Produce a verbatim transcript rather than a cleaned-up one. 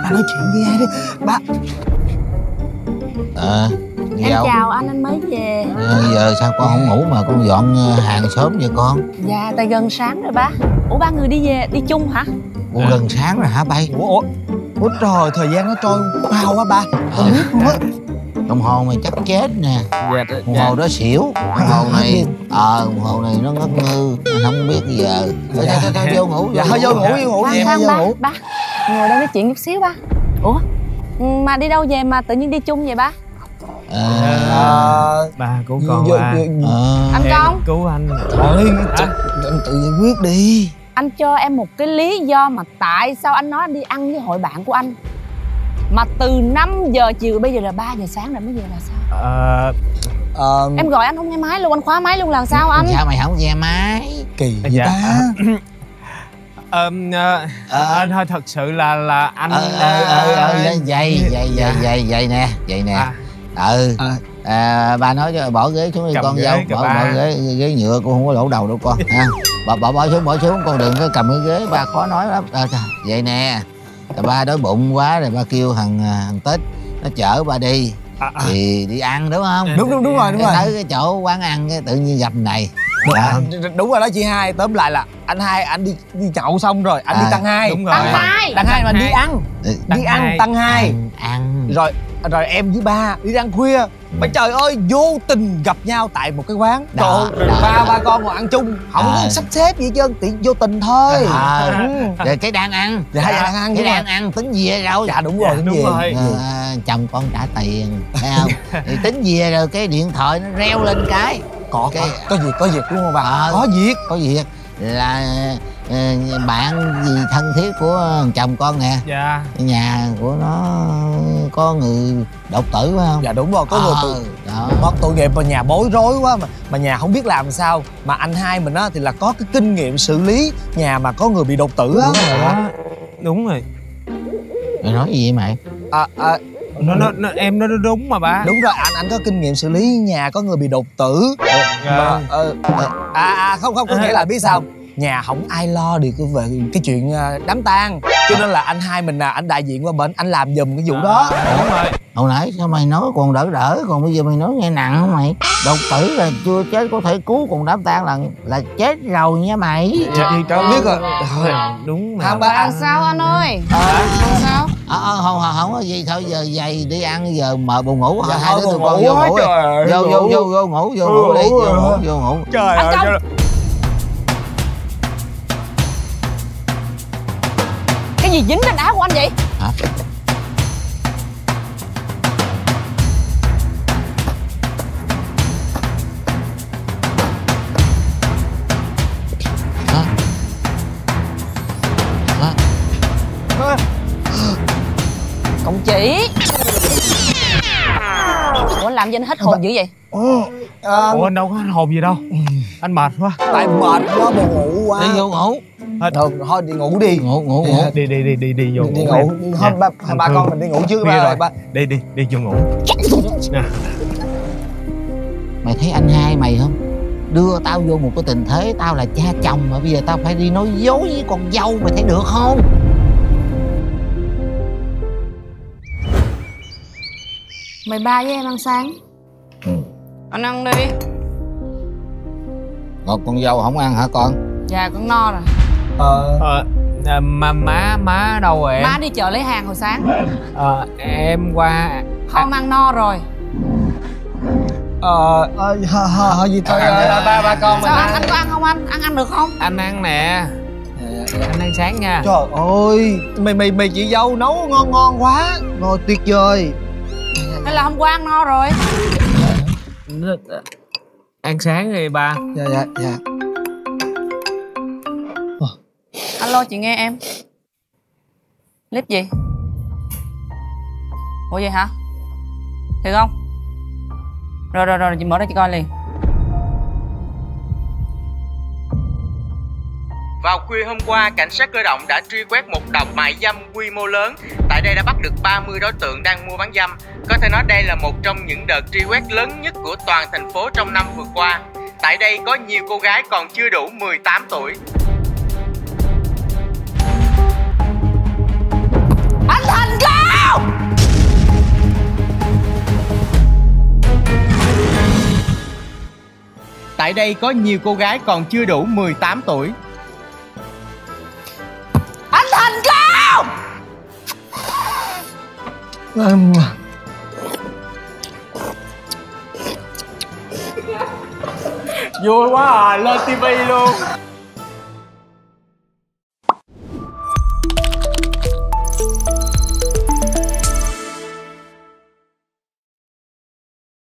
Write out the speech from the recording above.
ba nói chuyện với ai đi ba. Ờ Em dạo. Chào anh, anh mới về. à, giờ sao con không ngủ mà con dọn hàng sớm vậy con? Dạ tại gần sáng rồi ba. Ủa ba người đi về đi chung hả? Ủa à. Gần sáng rồi hả bay? Ủa, ủa, ủa trời thời gian nó trôi mau quá ba. Con biết luôn á. Đồng hồ mày chắc chết nè. Dạ, đồng hồ đó xỉu. Đồng hồ này ờ à, đồng hồ này nó ngất ngư, không biết giờ. Thôi dạ. thôi vô ngủ. Dạ thôi vô ngủ vô ngủ em vô ngủ. Ba ngồi đây nói chuyện chút xíu ba. Ủa mà đi đâu về mà tự nhiên đi chung vậy ba? À, à, ba cứu con ba. À, anh Công cứu anh. Thôi anh tự giải quyết đi. Anh cho em một cái lý do mà tại sao anh nói anh đi ăn với hội bạn của anh mà từ năm giờ chiều bây giờ là ba giờ sáng rồi mới về là sao? À, uh, em gọi anh không nghe máy luôn, anh khóa máy luôn là sao anh? Sao mày không nghe máy? Kỳ vậy dạ. ta? Ờ, ờ, thôi thật sự là là anh ờ ờ ờ vậy vậy vậy vậy vậy nè vậy nè ừ à, ba nói cho bỏ ghế xuống đi con dâu, bỏ, bỏ ghế ghế nhựa con không có lỗ đầu đâu con ha. bỏ bỏ bỏ xuống bỏ xuống con đừng có cầm cái ghế ba khó nói lắm. À, vậy nè ba đói bụng quá rồi ba kêu thằng thằng Tích nó chở ba đi à, à. Thì đi ăn đúng không? Đúng đúng đúng rồi đúng rồi. Tới cái chỗ quán ăn cái tự nhiên gặp này. À, đúng rồi đó chị Hai. Tóm lại là anh Hai anh đi đi nhậu xong rồi anh à, đi tăng hai. Đúng rồi. Tăng hai tăng hai mà đi ăn tăng đi ăn tăng hai ăn, ăn rồi rồi em với ba đi ăn khuya mà trời ơi vô tình gặp nhau tại một cái quán đó, trời đó, ba đó. Ba con ngồi ăn chung không à. Có sắp xếp gì hết trơn tiện vô tình thôi à, ừ. Rồi cái đang ăn dạ, dạ đang ăn cái đang ăn tính về rồi dạ đúng rồi dạ, đúng rồi à, chồng con trả tiền thấy không thì tính về rồi cái điện thoại nó reo lên cái có cái có việc có việc đúng không bà à, có việc có việc là bạn gì thân thiết của chồng con nè. Dạ. Nhà của nó có người đột tử phải không? Dạ đúng rồi, có người tự mất tội nghiệp mà nhà bối rối quá mà mà nhà không biết làm sao. Mà anh Hai mình á thì là có cái kinh nghiệm xử lý nhà mà có người bị đột tử á. Đúng rồi đó. Đúng rồi. Mày nói gì vậy mày? À, à, nó, nó, nó em nó đúng mà ba. Đúng rồi, anh anh có kinh nghiệm xử lý nhà có người bị đột tử. Dạ. Mà, ờ, à, à không không có nghĩa là biết sao nhà không ai lo được về cái chuyện đám tang cho nên là anh Hai mình là anh đại diện qua bên anh làm giùm cái vụ đó. À, đúng rồi. Hồi nãy sao mày nói còn đỡ đỡ còn bây giờ mày nói nghe nặng không mày? Đột tử là chưa chết có thể cứu, còn đám tang là là chết rồi nha mày. Dạ thì tao biết rồi. Thôi đúng mà. Ba ăn sao anh ơi? Ờ sao? Ờ không không có gì thôi giờ dậy đi ăn giờ mời buồn ngủ dạ, hai đứa tụi con vô ngủ đi. Vô vô vô vô ngủ vô ngủ đi vô ngủ vô ngủ. Trời ơi. Cái gì dính trên áo của anh vậy? Hả? Hả? Hả? Cậu chỉ. Ủa làm gì anh hết hồn dữ vậy? Ủa, à... Ủa anh đâu có hết hồn gì đâu. Anh mệt quá. Tại mệt quá buồn ngủ quá. Đi vô ngủ. Thôi, thôi đi ngủ đi. Ngủ ngủ ngủ. Đi đi đi đi đi vô đi, ngủ. Đi ngủ. Thôi ba, ba con mình đi ngủ trước ba rồi ba. Đi đi đi vô ngủ. Nè. Mày thấy anh Hai mày không? Đưa tao vô một cái tình thế tao là cha chồng mà bây giờ tao phải đi nói dối với con dâu, mày thấy được không? Mày ba với em ăn sáng. Ừ. Anh ăn đi. Còn con dâu không ăn hả con? Dạ con no rồi. Ờ à, má má má đâu rồi em? Má đi chợ lấy hàng hồi sáng. Ờ à, em qua. Không à... ăn no rồi. Ờ ờ gì thôi ba ba con mình. Sao anh, anh có ăn không anh? Ăn ăn được không? Anh ăn nè. Anh ăn sáng nha. Trời ơi, mày mày mày chị dâu nấu ngon ngon quá, ngon tuyệt vời. Hay là hôm qua ăn no rồi? Ăn sáng đi ba. Dạ dạ dạ. Alo chị nghe em. Clip gì? Ủa vậy hả? Thiệt không? Rồi rồi rồi chị mở ra chị coi liền. Vào khuya hôm qua, cảnh sát cơ động đã truy quét một đợt mại dâm quy mô lớn. Tại đây đã bắt được ba mươi đối tượng đang mua bán dâm. Có thể nói đây là một trong những đợt truy quét lớn nhất của toàn thành phố trong năm vừa qua. Tại đây có nhiều cô gái còn chưa đủ mười tám tuổi. Anh Thành tại đây có nhiều cô gái còn chưa đủ mười tám tuổi. Anh thành công. Vui quá à, lên tivi luôn.